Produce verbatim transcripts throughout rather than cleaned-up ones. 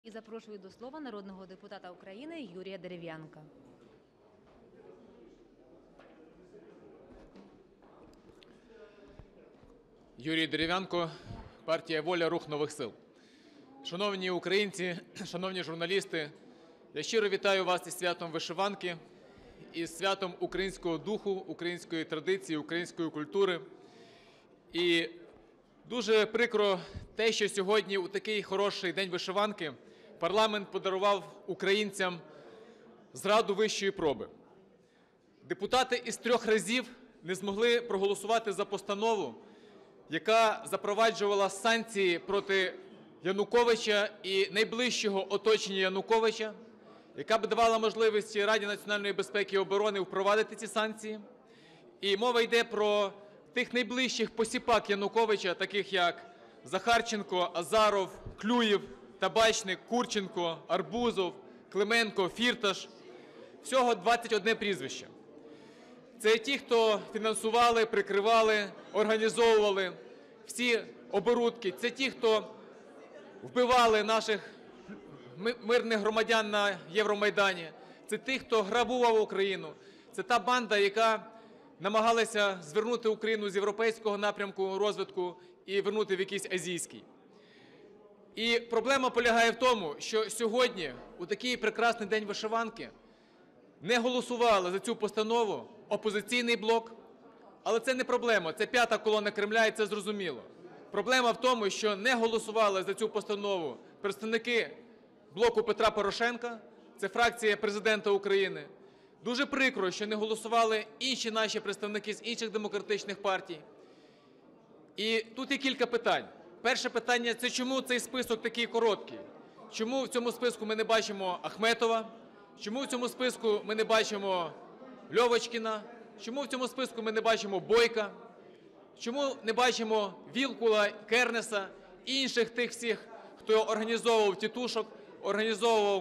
І запрошую до слова народного депутата України Юрія Дерев'янка. Юрій Дерев'янко, партія "Воля", Рух нових сил. Шановні українці, шановні журналісти, я щиро вітаю вас із святом вишиванки, із святом українського духу, української традиції, української культури. І дуже прикро те, що сьогодні у такий хороший день вишиванки парламент подарував українцям зраду вищої проби. Депутати із трьох разів не змогли проголосувати за постанову, яка запроваджувала санкції проти Януковича і найближчого оточення Януковича, яка б давала можливість Раді національної безпеки і оборони впровадити ці санкції. І мова йде про тих найближчих посіпак Януковича, таких як Захарченко, Азаров, Клюєв, Табачник, Курченко, Арбузов, Клименко, Фірташ. Всього двадцять одне прізвище. Це ті, хто фінансували, прикривали, організовували всі оборудки. Це ті, хто вбивали наших мирних громадян на Євромайдані. Це ті, хто грабував Україну. Це та банда, яка намагалася звернути Україну з європейського напрямку розвитку і вернути в якийсь азійський. І проблема полягає в тому, що сьогодні, у такий прекрасний день вишиванки, не голосували за цю постанову "Опозиційний блок", але це не проблема, це п'ята колона Кремля, і це зрозуміло. Проблема в тому, що не голосували за цю постанову представники "Блоку Петра Порошенка", це фракція Президента України. Дуже прикро, що не голосували інші наші представники з інших демократичних партій. І тут є кілька питань. Перше питання – це чому цей список такий короткий? Чому в цьому списку ми не бачимо Ахметова? Чому в цьому списку ми не бачимо Льовочкіна? Чому в цьому списку ми не бачимо Бойка? Чому не бачимо Вілкула, Кернеса і інших тих всіх, хто організовував тітушок, організовував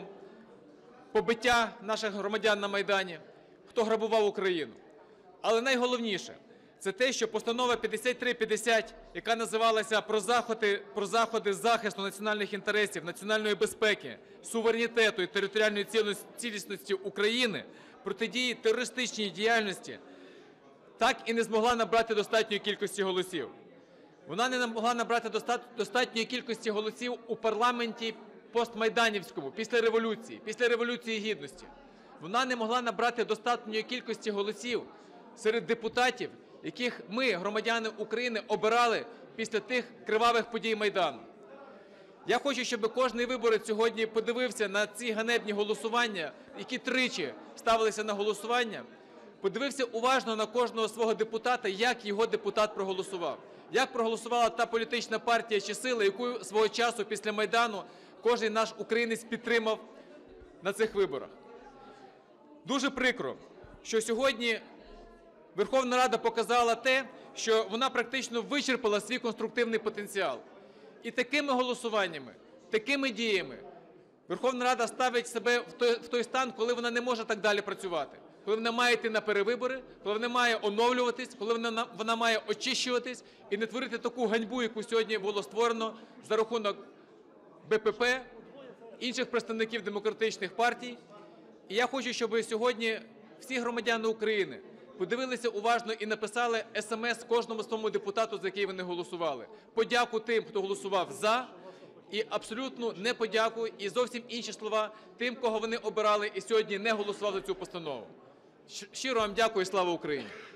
побиття наших громадян на Майдані, хто грабував Україну? Але найголовніше – це те, що постанова п'ятдесят три п'ятдесят, яка називалася «Про заходи, про заходи захисту національних інтересів, національної безпеки, суверенітету і територіальної цілісності України, протидії терористичній діяльності», так і не змогла набрати достатньої кількості голосів. Вона не могла набрати достатньої кількості голосів у парламенті постмайданівському, після революції, після Революції Гідності. Вона не могла набрати достатньої кількості голосів серед депутатів, яких ми, громадяни України, обирали після тих кривавих подій Майдану. Я хочу, щоб кожний виборець сьогодні подивився на ці ганебні голосування, які тричі ставилися на голосування, подивився уважно на кожного свого депутата, як його депутат проголосував. Як проголосувала та політична партія чи сила, яку свого часу після Майдану кожен наш українець підтримав на цих виборах. Дуже прикро, що сьогодні Верховна Рада показала те, що вона практично вичерпала свій конструктивний потенціал. І такими голосуваннями, такими діями Верховна Рада ставить себе в той, в той стан, коли вона не може так далі працювати. Коли вона має йти на перевибори, коли вона має оновлюватись, коли вона, вона має очищуватись і не творити таку ганьбу, яку сьогодні було створено за рахунок БПП, інших представників демократичних партій. І я хочу, щоб сьогодні всі громадяни України подивилися уважно і написали смс кожному своєму депутату, за який вони голосували. Подяку тим, хто голосував "за", і абсолютну неподяку і зовсім інші слова тим, кого вони обирали і сьогодні не голосували за цю постанову. Щиро вам дякую і слава Україні!